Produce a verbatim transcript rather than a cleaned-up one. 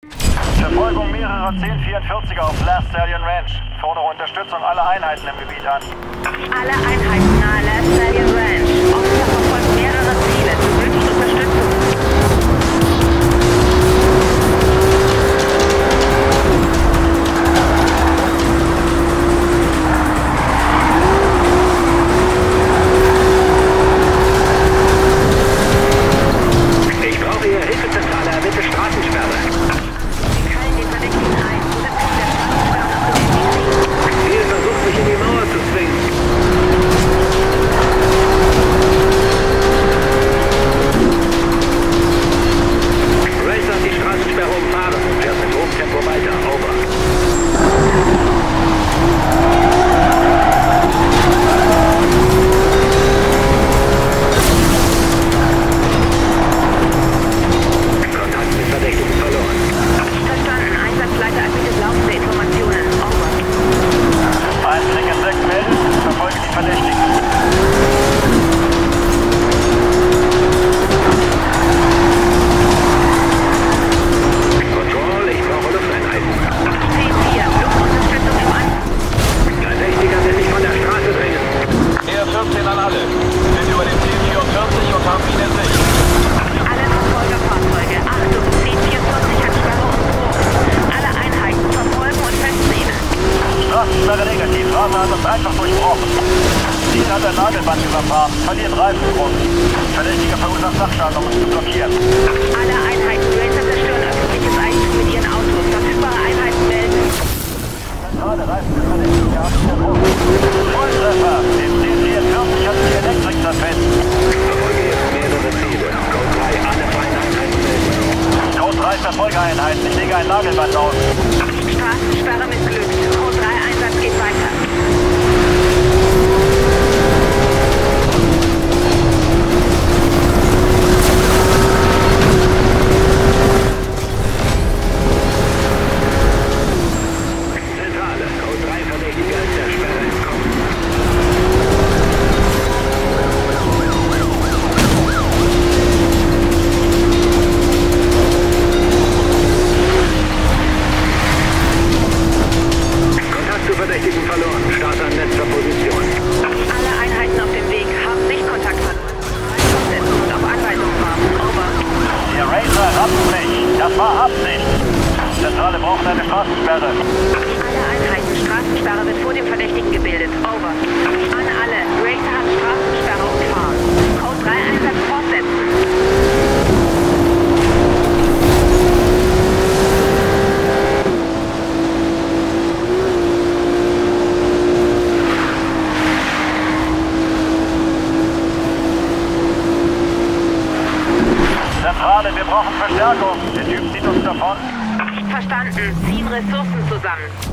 Verfolgung mehrerer zehn vierundvierziger auf Last Stallion Ranch. Fordere Unterstützung aller Einheiten im Gebiet an. Alle Einheiten nahe Last Stallion Ranch. Officer verfolgt mehrere Ziele. Du wünschst Unterstützung. Ich brauche Ihre Hilfezentrale, erbitte Straßensperre. Wir krallen den Verdächtigen ein. Position der Straßensperre nach dem Handy. Ziel versucht, mich in die Mauer zu zwingen. Racer hat die Straßensperre umfahren. Fährt mit hohem Tempo weiter. Over. Kontakt mit Verdächtigen verloren. Verstanden. Einsatzleiter erbietet laufende Informationen. Over. eins dringend sechs melden. Verfolge die Verdächtigen. Control, ich brauche Lufteinheiten. zehn vier. Luftunterstützung im An. Verdächtiger will mich von der Straße bringen. R vierzehn an alle. Sind über den zehn vierundvierzig und haben ihn in Sicht. Alle Verfolgerfahrzeuge. Achtung. zehn vierundvierzig hat Sperre und Drohung. Alle Einheiten verfolgen und festnehmen. Straßensperre negativ. Raser hat uns einfach durchbrochen. Dies hat ein Nagelband überfahren. Verliert Reifendruck. Verdächtiger verursacht Sachschaden, um uns zu blockieren. Alle Einheiten Racer zerstören öffentliches Eigentum mit ihren Autos. Verfügbare Einheiten melden. Zentrale Reifen des Verdächtigen gehabt. Volltreffer. Den zehn vierundvierzig hat die Elektrik zerfetzt. Verfolge jetzt mehrere Ziele. Code drei, alle freien Einheiten melden. Code drei Verfolgereinheiten. Ich lege ein Nagelband aus. Straßensperre missglückt. Code drei Einsatz geht weiter. Zentrale, Code drei Verdächtige ist der Sperre entkommen. Kontakt zu Verdächtigen verloren. Start an letzter Position. Alle Einheiten auf dem Weg haben Sichtkontakt verloren. Fortsetzen und auf Anweisung warten. Over. Der Racer rammt mich. Das war Absicht. Zentrale braucht eine Straßensperre. Alle Einheiten. Straßensperre wird vor dem Verdächtigen gebildet. Over. An alle. Racer hat Straßensperre umfahren. Code drei Einsatz fortsetzen. Zentrale, wir brauchen Verstärkung. Der Typ zieht uns davon. Verstanden. Ziehen Ressourcen zusammen.